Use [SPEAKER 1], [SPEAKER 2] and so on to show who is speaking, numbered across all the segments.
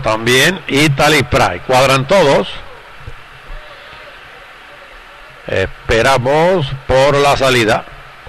[SPEAKER 1] También Italy Pride. Cuadran todos. Esperamos por la salida.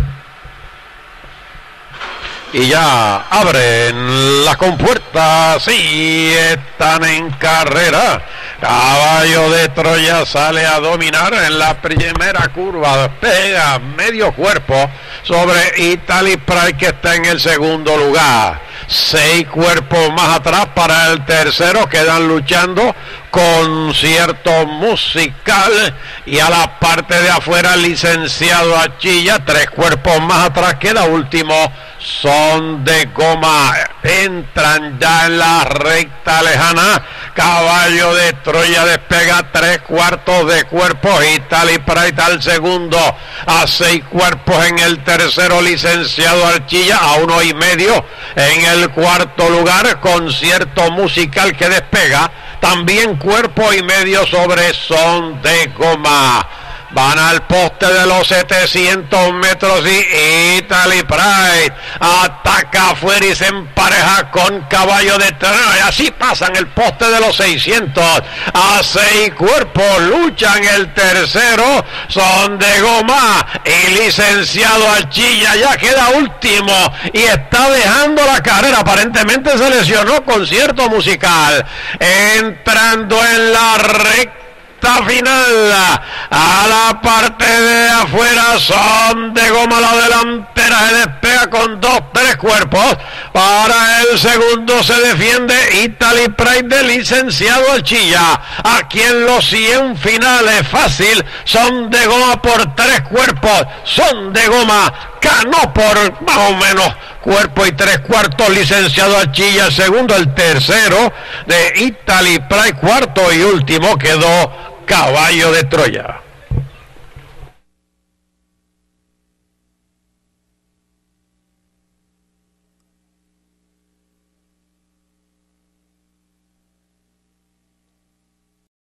[SPEAKER 1] Y ya abren las compuertas y están en carrera. Caballo de Troya sale a dominar en la primera curva. Pega medio cuerpo sobre Italy Pride, que está en el segundo lugar. 6 cuerpos más atrás para el tercero. Quedan luchando Concierto Musical. Y a la parte de afuera Licenciado Achilla. 3 cuerpos más atrás queda último Son de Goma. Entran ya en la recta lejana. Caballo de Troya despega 3/4 de cuerpo. Italy Pride al segundo, a 6 cuerpos en el tercero Licenciado Archilla, a 1.5 en el cuarto lugar Concierto Musical, que despega también 1.5 sobre Son de Goma. Van al poste de los 700 metros y Italy Pride ataca afuera y se empareja con Caballo de Troya. Así pasan el poste de los 600 a 6 cuerpos. Luchan el tercero Son de Goma y Licenciado Archilla ya queda último y está dejando la carrera. Aparentemente se lesionó Concierto Musical. Entrando en la recta final, a la parte de afuera Son de Goma, la delantera se despega con 2-3 cuerpos. Para el segundo se defiende Italy Pride de Licenciado Archilla. Aquí en los 100 finales fácil Son de Goma por 3 cuerpos. Son de Goma ganó por más o menos cuerpo y 3/4 Licenciado Archilla. El segundo, el tercero de Italy Pride, cuarto y último quedó Caballo de Troya.